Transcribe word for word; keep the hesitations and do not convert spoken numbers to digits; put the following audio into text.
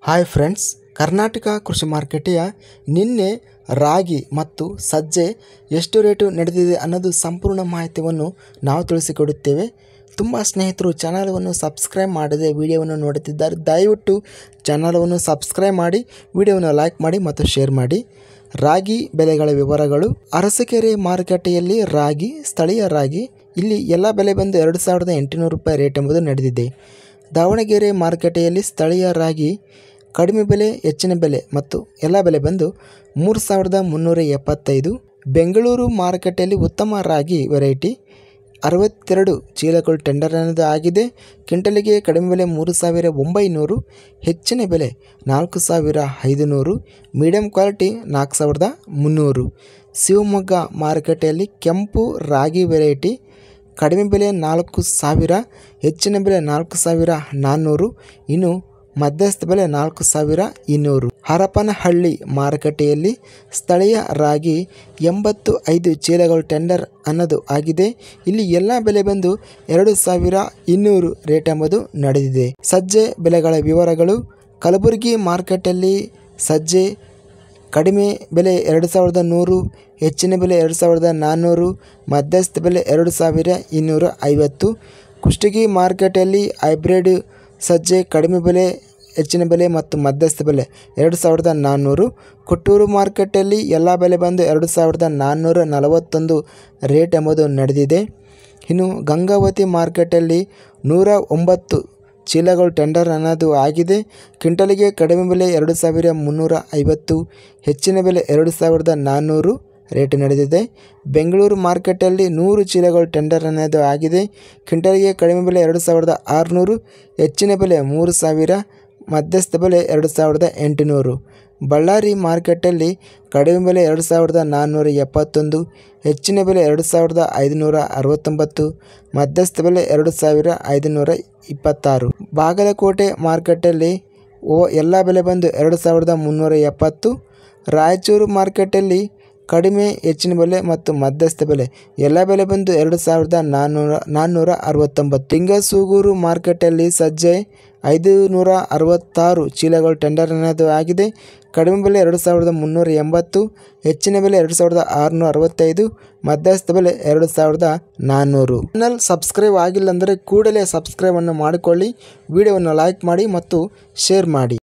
Hi friends, Karnataka ಕೃಷಿ ಮಾರುಕಟ್ಟೆಯ ನಿನ್ನೆ ರಾಗಿ ಮತ್ತು ಸಜ್ಜೆ ಎಷ್ಟು ರೇಟು ನಡೆದಿದೆ ಅನ್ನೋದು ಸಂಪೂರ್ಣ ಮಾಹಿತಿಯನ್ನು ನಾವು ತಿಳಿಸಿಕೊಡುತ್ತೇವೆ. ತುಂಬ ಸ್ನೇಹಿತರು ಚಾನಲವನ್ನು ಸಬ್ಸ್ಕ್ರೈಬ್ ಮಾಡದೆ ವಿಡಿಯೋವನ್ನು ನೋಡುತ್ತಿದ್ದಾರೆ. ದಯವಿಟ್ಟು ಚಾನಲವನ್ನು ಸಬ್ಸ್ಕ್ರೈಬ್ ಮಾಡಿ, ವಿಡಿಯೋವನ್ನು ಲೈಕ್ ಮಾಡಿ ಮತ್ತು ಶೇರ್ ಮಾಡಿ. ರಾಗಿ ಬೆಲೆಗಳ ವಿವರಗಳು. ಅರಸಕೆರೆ ಮಾರುಕಟ್ಟೆಯಲ್ಲಿ ರಾಗಿ, ಸ್ಥಳೀಯ ರಾಗಿ ಇಲ್ಲಿ ಎಲ್ಲ ಬೆಲೆ ಬಂದು ಎರಡು ಸಾವಿರದ ಎಂಟುನೂರು ರೂಪಾಯಿ ರೇಟ್ ಎಂಬುದು ನಡೆದಿದೆ. ದಾವಣಗೆರೆ ಮಾರುಕಟ್ಟೆಯಲ್ಲಿ ಸ್ಥಳೀಯ ರಾಗಿ ಕಡಿಮೆ ಬೆಲೆ, ಹೆಚ್ಚಿನ ಬೆಲೆ ಮತ್ತು ಎಲ್ಲ ಬೆಲೆ ಬಂದು ಮೂರು ಸಾವಿರದ ಮುನ್ನೂರ ಎಪ್ಪತ್ತೈದು. ಬೆಂಗಳೂರು ಮಾರುಕಟ್ಟೆಯಲ್ಲಿ ಉತ್ತಮ ರಾಗಿ ವೆರೈಟಿ ಅರವತ್ತೆರಡು ಚೀಲಗಳು ಟೆಂಡರ್ ಅನ್ನೋದು ಆಗಿದೆ. ಕ್ವಿಂಟಲಿಗೆ ಕಡಿಮೆ ಬೆಲೆ ಮೂರು ಸಾವಿರ ಒಂಬೈನೂರು, ಹೆಚ್ಚಿನ ಬೆಲೆ ನಾಲ್ಕು ಸಾವಿರ ಐದುನೂರು, ಮೀಡಿಯಂ ಕ್ವಾಲಿಟಿ ನಾಲ್ಕು ಸಾವಿರದ ಮುನ್ನೂರು. ಶಿವಮೊಗ್ಗ ಮಾರುಕಟ್ಟೆಯಲ್ಲಿ ಕೆಂಪು ರಾಗಿ ವೆರೈಟಿ ಕಡಿಮೆ ಬೆಲೆ ನಾಲ್ಕು ಸಾವಿರ, ಹೆಚ್ಚಿನ ಬೆಲೆ ನಾಲ್ಕು ಸಾವಿರ ನಾನ್ನೂರು, ಇನ್ನು ಮಧ್ಯಸ್ಥ ಬೆಲೆ ನಾಲ್ಕು ಸಾವಿರ ಇನ್ನೂರು. ಹರಪನಹಳ್ಳಿ ಮಾರುಕಟ್ಟೆಯಲ್ಲಿ ಸ್ಥಳೀಯ ರಾಗಿ ಎಂಬತ್ತು ಐದು ಚೀಲಗಳು ಟೆಂಡರ್ ಅನ್ನೋದು ಆಗಿದೆ. ಇಲ್ಲಿ ಎಲ್ಲ ಬೆಲೆ ಬಂದು ಎರಡು ಸಾವಿರ ಇನ್ನೂರು ರೇಟ್ ಎಂಬುದು ನಡೆದಿದೆ. ಸಜ್ಜೆ ಬೆಲೆಗಳ ವಿವರಗಳು. ಕಲಬುರಗಿ ಮಾರುಕಟ್ಟೆಯಲ್ಲಿ ಸಜ್ಜೆ ಕಡಿಮೆ ಬೆಲೆ ಎರಡು ಸಾವಿರದ ನೂರು, ಹೆಚ್ಚಿನ ಬೆಲೆ ಎರಡು ಸಾವಿರದ ನಾನ್ನೂರು, ಮಧ್ಯಸ್ಥ ಬೆಲೆ ಎರಡು ಸಾವಿರ ಇನ್ನೂರ ಐವತ್ತು. ಕುಷ್ಟಗಿ ಮಾರುಕಟ್ಟೆಯಲ್ಲಿ ಹೈಬ್ರಿಡ್ ಸಜ್ಜೆ ಕಡಿಮೆ ಬೆಲೆ, ಹೆಚ್ಚಿನ ಬೆಲೆ ಮತ್ತು ಮಧ್ಯಸ್ಥ ಬೆಲೆ ಎರಡು ಸಾವಿರದ ನಾನ್ನೂರು. ಕೊಟ್ಟೂರು ಮಾರುಕಟ್ಟೆಯಲ್ಲಿ ಎಲ್ಲ ಬೆಲೆ ಬಂದು ಎರಡು ಸಾವಿರದ ನಾನ್ನೂರ ನಲವತ್ತೊಂದು ರೇಟ್ ಎಂಬುದು ನಡೆದಿದೆ. ಇನ್ನು ಗಂಗಾವತಿ ಮಾರುಕಟ್ಟೆಯಲ್ಲಿ ನೂರ ಒಂಬತ್ತು ಚೀಲಗಳು ಟೆಂಡರ್ ಅನ್ನೋದು ಆಗಿದೆ. ಕ್ವಿಂಟಲಿಗೆ ಕಡಿಮೆ ಬೆಲೆ ಎರಡು ಸಾವಿರ ಮುನ್ನೂರ ಐವತ್ತು, ಹೆಚ್ಚಿನ ಬೆಲೆ ಎರಡು ಸಾವಿರದ ನಾನ್ನೂರು ರೇಟ್ ನಡೆದಿದೆ. ಬೆಂಗಳೂರು ಮಾರುಕಟ್ಟೆಯಲ್ಲಿ ನೂರು ಚೀಲಗಳು ಟೆಂಡರ್ ಅನ್ನೋದು ಆಗಿದೆ. ಕ್ವಿಂಟಲಿಗೆ ಕಡಿಮೆ ಬೆಲೆ ಎರಡು ಸಾವಿರದ ಆರುನೂರು, ಹೆಚ್ಚಿನ ಬೆಲೆ ಮೂರು ಸಾವಿರ, ಮಧ್ಯಸ್ಥ ಬೆಲೆ ಎರಡು ಸಾವಿರದ ಎಂಟುನೂರು. ಬಳ್ಳಾರಿ ಮಾರುಕಟ್ಟೆಯಲ್ಲಿ ಕಡಿಮೆ ಬೆಲೆ ಎರಡು ಸಾವಿರದ ನಾನ್ನೂರ ಎಪ್ಪತ್ತೊಂದು, ಹೆಚ್ಚಿನ ಬೆಲೆ ಎರಡು ಸಾವಿರದ ಐದುನೂರ ಅರವತ್ತೊಂಬತ್ತು, ಮಧ್ಯಸ್ಥ ಬೆಲೆ ಎರಡು ಸಾವಿರ ಐದುನೂರ ಇಪ್ಪತ್ತಾರು. ಬಾಗಲಕೋಟೆ ಮಾರುಕಟ್ಟೆಯಲ್ಲಿ ಓ ಎಲ್ಲ ಬೆಲೆ ಬಂದು ಎರಡು ಸಾವಿರದ ಮುನ್ನೂರ ಎಪ್ಪತ್ತು. ರಾಯಚೂರು ಮಾರುಕಟ್ಟೆಯಲ್ಲಿ ಕಡಿಮೆ, ಹೆಚ್ಚಿನ ಬೆಲೆ ಮತ್ತು ಮಧ್ಯಸ್ಥ ಬೆಲೆ ಎಲ್ಲ ಬೆಲೆ ಬಂದು ಎರಡು ಸಾವಿರದ ನಾನ್ನೂರ ನಾನ್ನೂರ ಅರವತ್ತೊಂಬತ್ತು. ಲಿಂಗಸೂಗೂರು ಮಾರುಕಟ್ಟೆಯಲ್ಲಿ ಸಜ್ಜೆ ಐದು ನೂರ ಅರವತ್ತಾರು ಚೀಲಗಳು ಟೆಂಡರ್ ಅನ್ನೋದು ಆಗಿದೆ. ಕಡಿಮೆ ಬೆಲೆ ಎರಡು ಸಾವಿರದ ಮುನ್ನೂರ ಎಂಬತ್ತು, ಹೆಚ್ಚಿನ ಬೆಲೆ ಎರಡು ಸಾವಿರದ ಆರುನೂರ ಅರವತ್ತೈದು, ಮಧ್ಯಸ್ಥ ಬೆಲೆ ಎರಡು ಸಾವಿರದ ನಾನ್ನೂರು. ಚಾನಲ್ ಸಬ್ಸ್ಕ್ರೈಬ್ ಆಗಿಲ್ಲ ಅಂದರೆ ಕೂಡಲೇ ಸಬ್ಸ್ಕ್ರೈಬನ್ನು ಮಾಡಿಕೊಳ್ಳಿ, ವಿಡಿಯೋವನ್ನು ಲೈಕ್ ಮಾಡಿ ಮತ್ತು ಶೇರ್ ಮಾಡಿ.